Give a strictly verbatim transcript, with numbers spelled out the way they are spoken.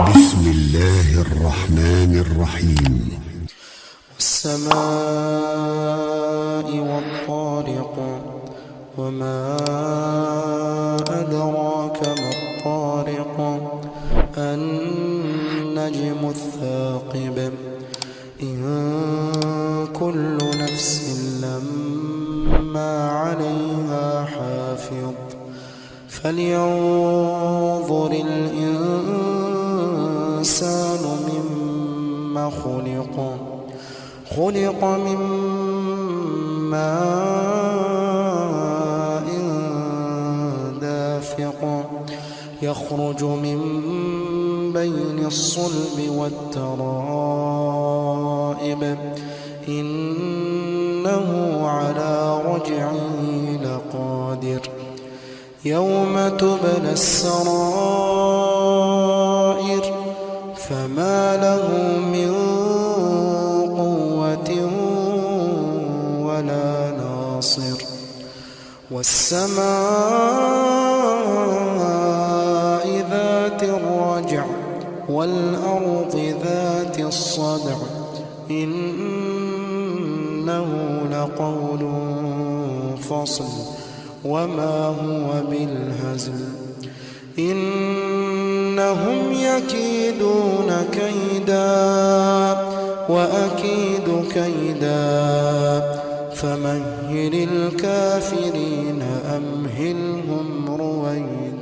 بسم الله الرحمن الرحيم. والسماء والطارق وما أدراك ما الطارق النجم الثاقب إن كل نفس لما عليها حافظ فلينظر الإنسان مما خلق خلق من ماء دافق يخرج من بين الصلب والترائب إنه على رجعه لقادر يوم تبلى السرائر فما له من قوة ولا ناصر والسماء ذات الرجع والأرض ذات الصدع إنه لقول فصل وما هو بالهزل إنهم يكيدون كيدا وأكيد كيدا فمهل الكافرين أمهلهم رويدا.